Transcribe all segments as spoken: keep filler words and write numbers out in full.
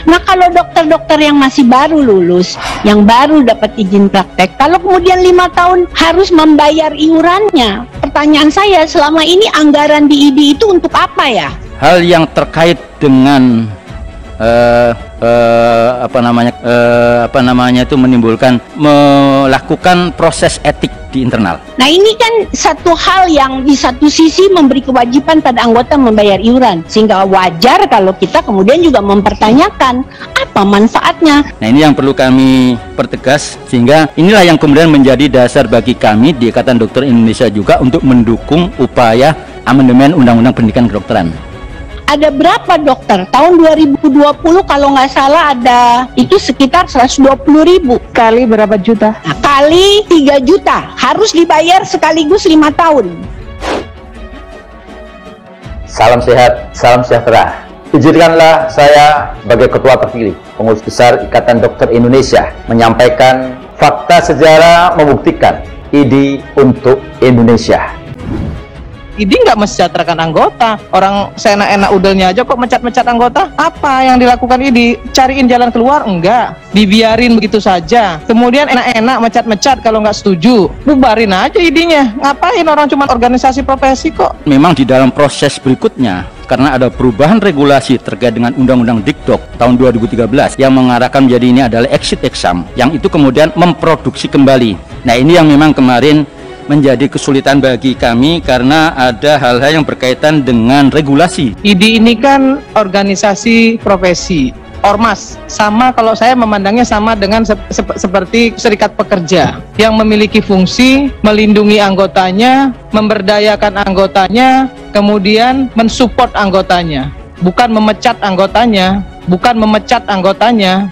Nah, kalau dokter-dokter yang masih baru lulus, yang baru dapat izin praktek, kalau kemudian lima tahun harus membayar iurannya, pertanyaan saya, selama ini anggaran di I D I itu untuk apa ya? Hal yang terkait dengan uh, uh, apa namanya uh, apa namanya itu menimbulkan melakukan proses etik di internal. Nah, ini kan satu hal yang di satu sisi memberi kewajiban pada anggota membayar iuran, sehingga wajar kalau kita kemudian juga mempertanyakan apa manfaatnya. Nah, ini yang perlu kami pertegas, sehingga inilah yang kemudian menjadi dasar bagi kami di Ikatan Dokter Indonesia juga untuk mendukung upaya amandemen Undang-Undang Pendidikan Kedokteran. Ada berapa dokter? Tahun dua ribu dua puluh kalau nggak salah ada itu sekitar seratus dua puluh ribu. Kali berapa juta? Nah, kali tiga juta. Harus dibayar sekaligus lima tahun. Salam sehat, salam sejahtera. Izinkanlah saya sebagai Ketua Terpilih Pengurus Besar Ikatan Dokter Indonesia menyampaikan fakta sejarah membuktikan I D I untuk Indonesia. I D I nggak mensejahterakan anggota. Orang seenak-enak udelnya aja kok mecat-mecat anggota. Apa yang dilakukan I D I? Cariin jalan keluar? Enggak. Dibiarin begitu saja. Kemudian enak-enak mecat-mecat kalau nggak setuju. Bubarin aja I D I-nya. Ngapain, orang cuma organisasi profesi kok. Memang di dalam proses berikutnya, karena ada perubahan regulasi terkait dengan Undang-Undang Dikdok tahun dua ribu tiga belas yang mengarahkan menjadi ini adalah exit exam, yang itu kemudian memproduksi kembali. Nah, ini yang memang kemarin menjadi kesulitan bagi kami karena ada hal-hal yang berkaitan dengan regulasi. I D I ini kan organisasi profesi, ormas. Sama, kalau saya memandangnya sama dengan sep sep seperti serikat pekerja yang memiliki fungsi melindungi anggotanya, memberdayakan anggotanya, kemudian mensupport anggotanya, bukan memecat anggotanya, bukan memecat anggotanya.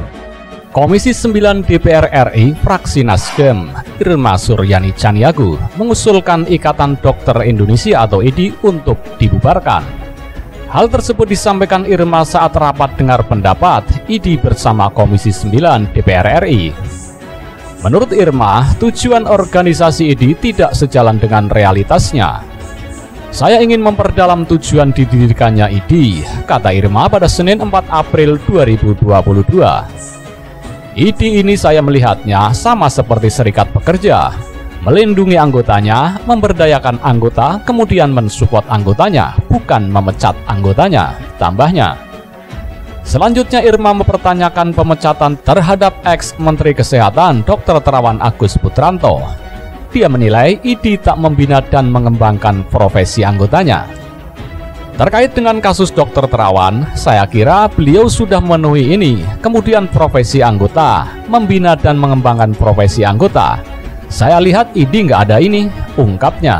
Komisi sembilan D P R R I fraksi Nasdem, Irma Suryani Caniago, mengusulkan Ikatan Dokter Indonesia atau I D I untuk dibubarkan. Hal tersebut disampaikan Irma saat rapat dengar pendapat I D I bersama Komisi sembilan D P R R I. Menurut Irma, tujuan organisasi I D I tidak sejalan dengan realitasnya. Saya ingin memperdalam tujuan didirikannya I D I, kata Irma pada Senin empat April dua ribu dua puluh dua. I D I ini saya melihatnya sama seperti serikat pekerja, melindungi anggotanya, memberdayakan anggota, kemudian mensupport anggotanya, bukan memecat anggotanya, tambahnya. Selanjutnya Irma mempertanyakan pemecatan terhadap ex-Menteri Kesehatan Dokter Terawan Agus Putranto. Dia menilai I D I tak membina dan mengembangkan profesi anggotanya. Terkait dengan kasus Dokter Terawan, saya kira beliau sudah memenuhi ini, kemudian profesi anggota, membina dan mengembangkan profesi anggota. Saya lihat I D I nggak ada ini, ungkapnya.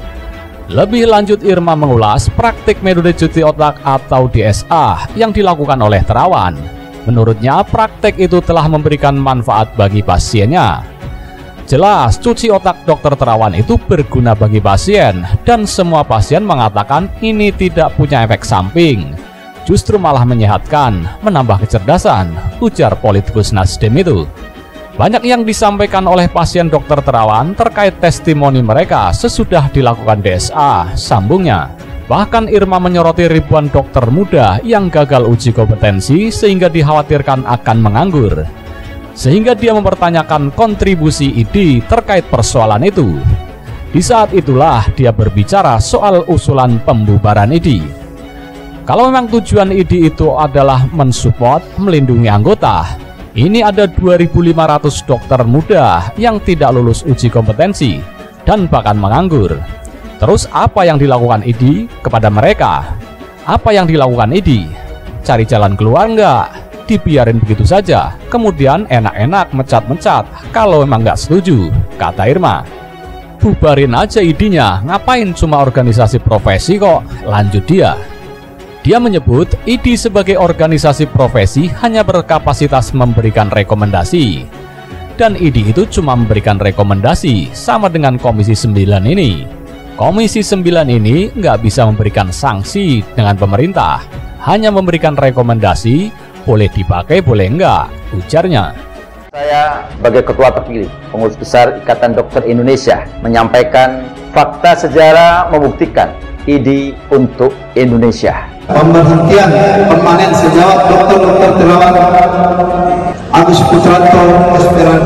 Lebih lanjut Irma mengulas praktik metode cuci otak atau D S A yang dilakukan oleh Terawan. Menurutnya praktek itu telah memberikan manfaat bagi pasiennya. Jelas, cuci otak Dokter Terawan itu berguna bagi pasien, dan semua pasien mengatakan ini tidak punya efek samping. Justru malah menyehatkan, menambah kecerdasan, ujar politikus Nasdem itu. Banyak yang disampaikan oleh pasien Dokter Terawan terkait testimoni mereka sesudah dilakukan D S A, sambungnya. Bahkan Irma menyoroti ribuan dokter muda yang gagal uji kompetensi sehingga dikhawatirkan akan menganggur. Sehingga dia mempertanyakan kontribusi I D I terkait persoalan itu. Di saat itulah dia berbicara soal usulan pembubaran I D I. Kalau memang tujuan I D I itu adalah mensupport, melindungi anggota, ini ada dua ribu lima ratus dokter muda yang tidak lulus uji kompetensi dan bahkan menganggur. Terus apa yang dilakukan I D I kepada mereka? Apa yang dilakukan I D I? Cari jalan keluar enggak? Dibiarin begitu saja, kemudian enak-enak mecat-mecat kalau memang nggak setuju, kata Irma. Bubarin aja I D I-nya, ngapain cuma organisasi profesi kok, lanjut dia. Dia menyebut I D I sebagai organisasi profesi hanya berkapasitas memberikan rekomendasi. Dan I D I itu cuma memberikan rekomendasi, sama dengan Komisi sembilan ini. Komisi sembilan ini nggak bisa memberikan sanksi dengan pemerintah, hanya memberikan rekomendasi, boleh dipakai, boleh enggak, ujarnya. Saya sebagai Ketua Terpilih Pengurus Besar Ikatan Dokter Indonesia menyampaikan fakta sejarah membuktikan I D I untuk Indonesia. Pemberhentian permanen sejawat Doktor Doktor Terawan Agus Putranto Esperan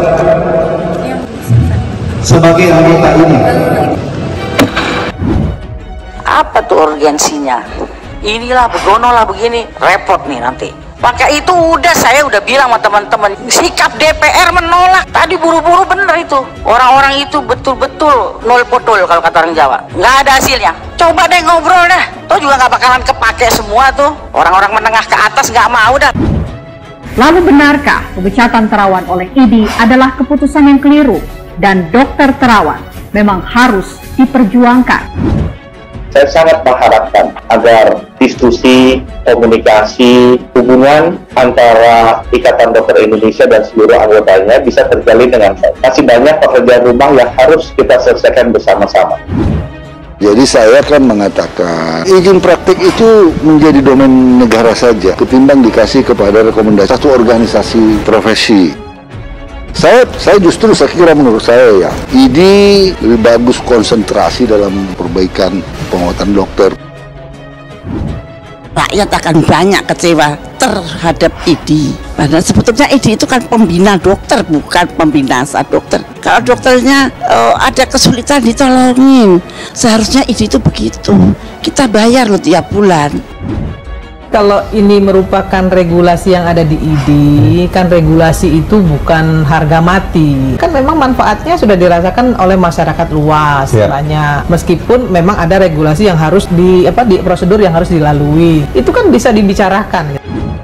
sebagai anggota ini. Apa tuh urgensinya? Inilah begono lah begini, repot nih nanti. Pakai itu udah, saya udah bilang sama teman-teman, sikap D P R menolak. Tadi buru-buru bener itu. Orang-orang itu betul-betul nol potol kalau kata orang Jawa. Nggak ada hasilnya. Coba deh ngobrol dah. Toh juga nggak bakalan kepake semua tuh. Orang-orang menengah ke atas nggak mau dah. Lalu benarkah pemecatan Terawan oleh I D I adalah keputusan yang keliru dan Dokter Terawan memang harus diperjuangkan? Saya sangat mengharapkan agar diskusi, komunikasi, hubungan antara Ikatan Dokter Indonesia dan seluruh anggotanya bisa terjalin dengan baik. Masih banyak pekerjaan rumah yang harus kita selesaikan bersama-sama. Jadi saya kan mengatakan izin praktik itu menjadi domain negara saja ketimbang dikasih kepada rekomendasi satu organisasi profesi. Saya, saya justru saya kira menurut saya ya, I D I lebih bagus konsentrasi dalam perbaikan penguatan dokter. Rakyat akan banyak kecewa terhadap I D I. Padahal sebetulnya I D I itu kan pembina dokter, bukan pembinasa dokter. Kalau dokternya oh, ada kesulitan ditolongin. Seharusnya I D I itu begitu. Kita bayar loh tiap bulan. Kalau ini merupakan regulasi yang ada di I D I, kan regulasi itu bukan harga mati. Kan memang manfaatnya sudah dirasakan oleh masyarakat luas yeah. banyak. Meskipun memang ada regulasi yang harus di apa di prosedur yang harus dilalui. Itu kan bisa dibicarakan.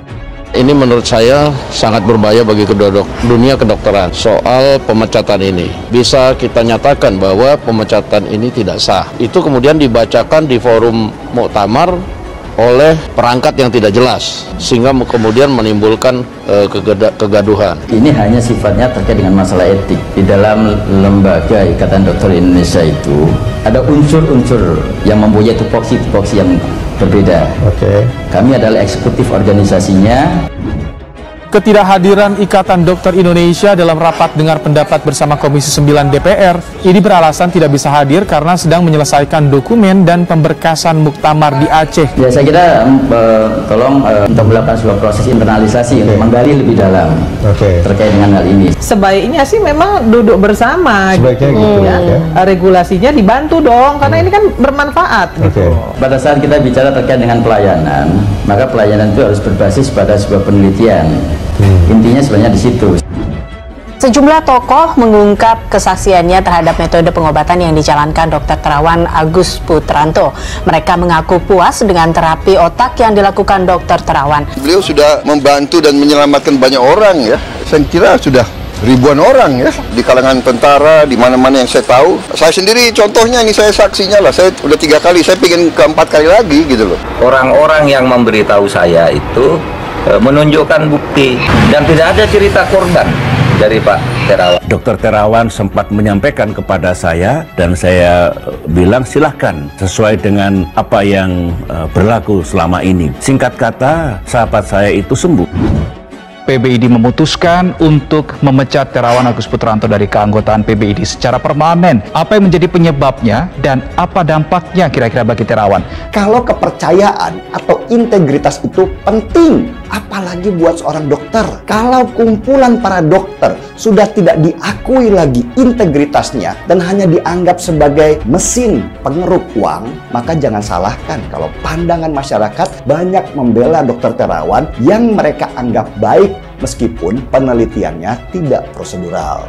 Ini menurut saya sangat berbahaya bagi kedodok, dunia kedokteran. Soal pemecatan ini bisa kita nyatakan bahwa pemecatan ini tidak sah. Itu kemudian dibacakan di forum muktamar oleh perangkat yang tidak jelas, sehingga kemudian menimbulkan uh, kegaduhan. Ini hanya sifatnya terkait dengan masalah etik. Di dalam lembaga Ikatan Dokter Indonesia itu ada unsur-unsur yang mempunyai tupoksi-tupoksi yang berbeda. Oke. Okay. Kami adalah eksekutif organisasinya. Ketidakhadiran Ikatan Dokter Indonesia dalam rapat dengar pendapat bersama Komisi sembilan D P R ini beralasan tidak bisa hadir karena sedang menyelesaikan dokumen dan pemberkasan muktamar di Aceh. Ya, saya kira uh, tolong uh, untuk melakukan sebuah proses internalisasi okay. untuk menggali lebih dalam okay. terkait dengan hal ini. Sebaiknya sih memang duduk bersama. Sebaiknya gitu, gitu ya. ya. Regulasinya dibantu dong, karena hmm. ini kan bermanfaat. Okay. Gitu. Pada saat kita bicara terkait dengan pelayanan, maka pelayanan itu harus berbasis pada sebuah penelitian. Hmm. Intinya sebenarnya di situ. Sejumlah tokoh mengungkap kesaksiannya terhadap metode pengobatan yang dijalankan Dokter Terawan Agus Putranto. Mereka mengaku puas dengan terapi otak yang dilakukan Dokter Terawan. Beliau sudah membantu dan menyelamatkan banyak orang ya. Saya kira sudah ribuan orang ya di kalangan tentara, di mana-mana yang saya tahu. Saya sendiri contohnya ini, saya saksinya lah. Saya udah tiga kali, saya pengen keempat kali lagi gitu loh. Orang-orang yang memberitahu saya itu menunjukkan bukti dan tidak ada cerita korban dari Pak Terawan. Dokter Terawan sempat menyampaikan kepada saya dan saya bilang silahkan sesuai dengan apa yang uh, berlaku selama ini. Singkat kata, sahabat saya itu sembuh. P B I D memutuskan untuk memecat Terawan Agus Putranto dari keanggotaan P B I D secara permanen. Apa yang menjadi penyebabnya dan apa dampaknya kira-kira bagi Terawan? Kalau kepercayaan atau integritas itu penting, apalagi buat seorang dokter. Kalau kumpulan para dokter sudah tidak diakui lagi integritasnya dan hanya dianggap sebagai mesin pengeruk uang, maka jangan salahkan kalau pandangan masyarakat banyak membela Dokter Terawan yang mereka anggap baik meskipun penelitiannya tidak prosedural.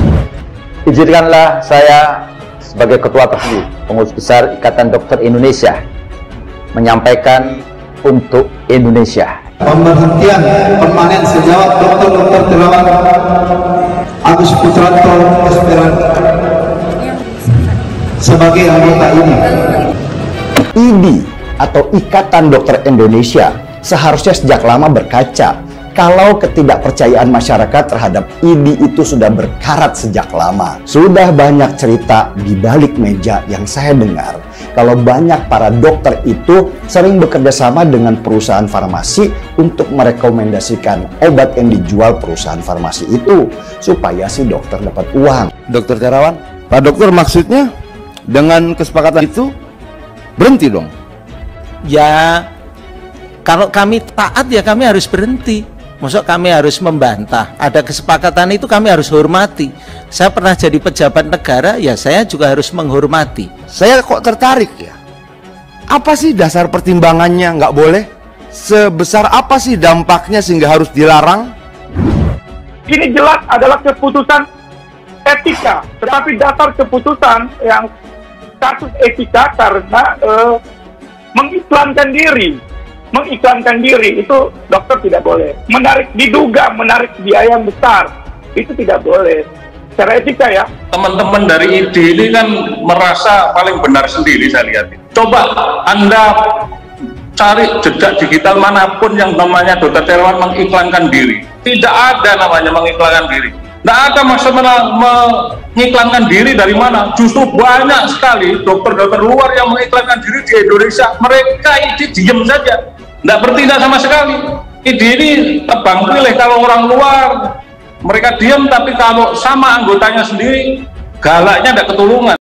Izinkanlah saya sebagai Ketua Terpilih Pengurus Besar Ikatan Dokter Indonesia menyampaikan untuk Indonesia. Pemberhentian permanen sejawat Dokter Dokter Terawan Agus Putranto Esperan sebagai anggota ini. I D I atau Ikatan Dokter Indonesia seharusnya sejak lama berkaca kalau ketidakpercayaan masyarakat terhadap I D I itu sudah berkarat sejak lama. Sudah banyak cerita di balik meja yang saya dengar kalau banyak para dokter itu sering bekerja sama dengan perusahaan farmasi untuk merekomendasikan obat yang dijual perusahaan farmasi itu supaya si dokter dapat uang. Dokter Terawan, Pak Dokter, maksudnya dengan kesepakatan itu berhenti dong? Ya, Kalau kami taat ya kami harus berhenti. Maksud kami harus membantah. Ada kesepakatan itu kami harus hormati. Saya pernah jadi pejabat negara, ya saya juga harus menghormati. Saya kok tertarik ya. Apa sih dasar pertimbangannya nggak boleh? Sebesar apa sih dampaknya sehingga harus dilarang? Ini jelas adalah keputusan etika, tetapi dasar keputusan yang kasus etika karena uh, mengiklankan diri, mengiklankan diri itu dokter tidak boleh. Menarik diduga menarik biaya yang besar itu tidak boleh. Secara etika ya. Teman-teman dari I D ini kan merasa paling benar sendiri saya lihat. Coba Anda cari jejak digital manapun yang namanya dokter Terawan mengiklankan diri. Tidak ada namanya mengiklankan diri. Tidak ada masalah mengiklankan diri dari mana. Justru banyak sekali dokter-dokter luar yang mengiklankan diri di Indonesia. Mereka ini diam saja, tidak bertindak sama sekali. I D ini tebang pilih kalau orang luar mereka diam, tapi kalau sama anggotanya sendiri galaknya tidak ketulungan.